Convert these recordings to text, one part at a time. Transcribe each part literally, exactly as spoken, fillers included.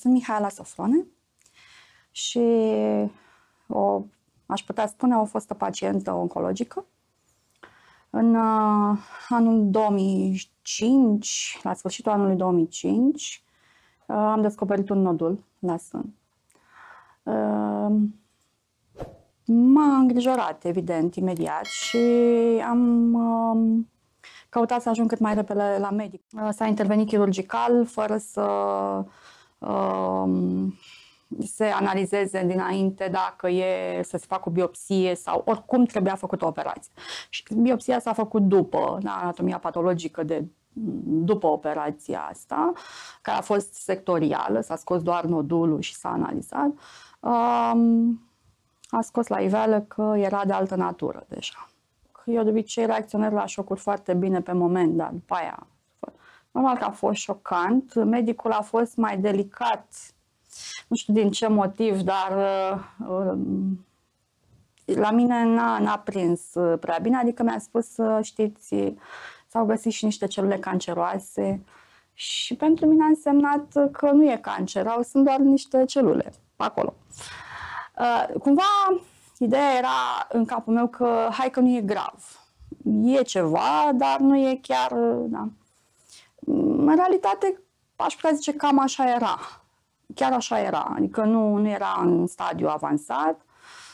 Sunt Mihaela Sofrone și o, aș putea spune o fostă pacientă oncologică. În uh, anul două mii cinci, la sfârșitul anului două mii cinci, uh, am descoperit un nodul la sân. Uh, m-a îngrijorat, evident, imediat și am uh, căutat să ajung cât mai repede la medic. Uh, s-a intervenit chirurgical fără să uh, se analizeze dinainte dacă e să se facă o biopsie sau oricum trebuia făcută o operație. Și biopsia s-a făcut după, da, anatomia patologică de după operația asta, care a fost sectorială, s-a scos doar nodulul și s-a analizat. Um, a scos la iveală că era de altă natură deja. Eu de obicei reacționez la șocuri foarte bine pe moment, dar după aia, normal că a fost șocant. Medicul a fost mai delicat, nu știu din ce motiv, dar uh, la mine n-a prins prea bine, adică mi-a spus, știți, s-au găsit și niște celule canceroase și pentru mine a însemnat că nu e cancer, au, sunt doar niște celule acolo. Uh, cumva, ideea era în capul meu că hai că nu e grav, e ceva, dar nu e chiar, da. În realitate, aș putea zice cam așa era. Chiar așa era, adică nu, nu era în stadiu avansat,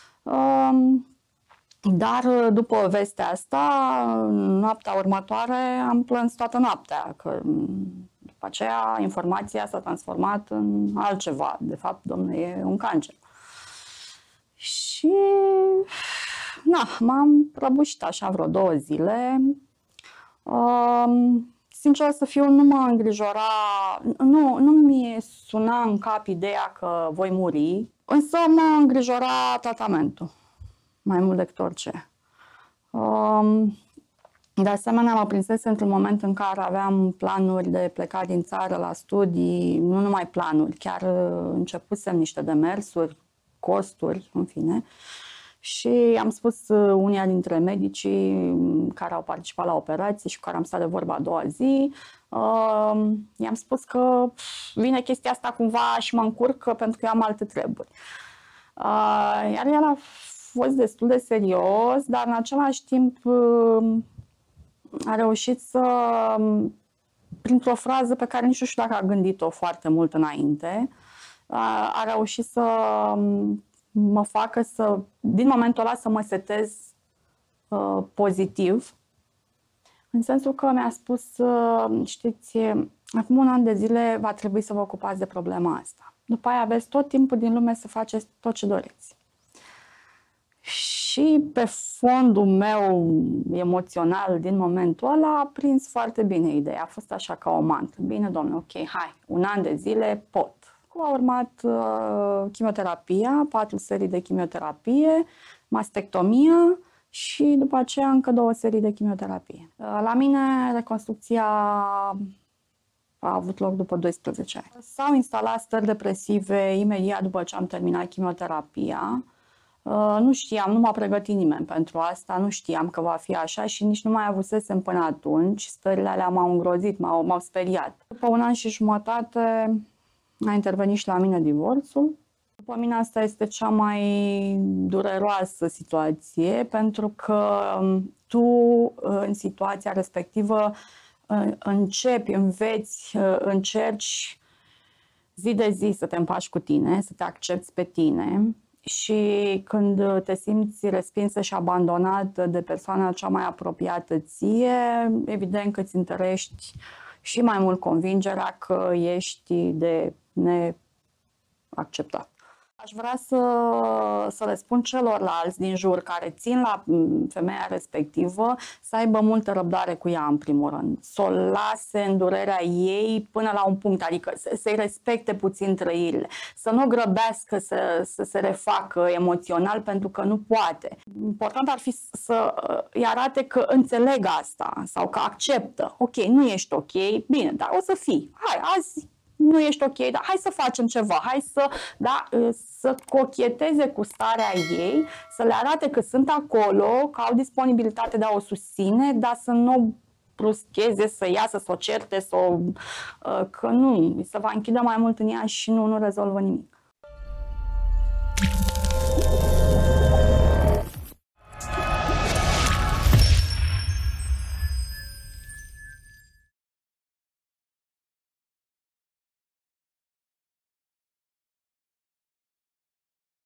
dar după vestea asta, noaptea următoare am plâns toată noaptea, că după aceea informația s-a transformat în altceva, de fapt, dom'le, e un cancer. Și, na, m-am prăbușit așa vreo două zile. Sincer să fiu, nu mă îngrijora, nu, nu mi suna în cap ideea că voi muri, însă mă îngrijora tratamentul, mai mult decât orice. De asemenea, mă prinsese într-un moment în care aveam planuri de plecat din țară la studii, nu numai planuri, chiar începusem niște demersuri, costuri, în fine. Și am spus unia dintre medicii care au participat la operație și cu care am stat de vorba a doua zi, uh, i-am spus că vine chestia asta cumva și mă încurcă pentru că eu am alte treburi. Uh, iar el a fost destul de serios, dar în același timp uh, a reușit să, printr-o frază pe care nici nu știu dacă a gândit-o foarte mult înainte, uh, a reușit să mă facă să, din momentul ăla, să mă setez uh, pozitiv, în sensul că mi-a spus, uh, știți, acum un an de zile va trebui să vă ocupați de problema asta. După aia aveți tot timpul din lume să faceți tot ce doriți. Și pe fondul meu emoțional din momentul ăla a prins foarte bine ideea. A fost așa ca o mantră. Bine, domnule, ok, hai, un an de zile pot. A urmat uh, chimioterapia, patru serii de chimioterapie, mastectomia și după aceea încă două serii de chimioterapie. Uh, la mine reconstrucția a avut loc după doisprezece ani. S-au instalat stări depresive imediat după ce am terminat chimioterapia. Uh, nu știam, nu m-a pregătit nimeni pentru asta, nu știam că va fi așa și nici nu mai avusesem până atunci. Stările alea m-au îngrozit, m-au, m-au speriat. După un an și jumătate a intervenit și la mine divorțul. După mine asta este cea mai dureroasă situație, pentru că tu în situația respectivă începi, înveți, încerci zi de zi să te împaci cu tine, să te accepti pe tine și când te simți respinsă și abandonat de persoana cea mai apropiată ție, evident că îți întărești și mai mult convingerea că ești de neacceptat. Aș vrea să, să le spun celorlalți din jur care țin la femeia respectivă să aibă multă răbdare cu ea în primul rând. Să o lase în durerea ei până la un punct, adică să-i respecte puțin trăirile. Să nu grăbească să, să se refacă emoțional pentru că nu poate. Important ar fi să îi arate că înțeleg asta sau că acceptă. Ok, nu ești ok, bine, dar o să fii. Hai, azi nu ești ok, dar hai să facem ceva, hai să, da, să cocheteze cu starea ei, să le arate că sunt acolo, că au disponibilitate de a o susține, dar să nu bruscheze, să iasă, să o certe, să o, că nu, să va închidă mai mult în ea și nu, nu rezolvă nimic.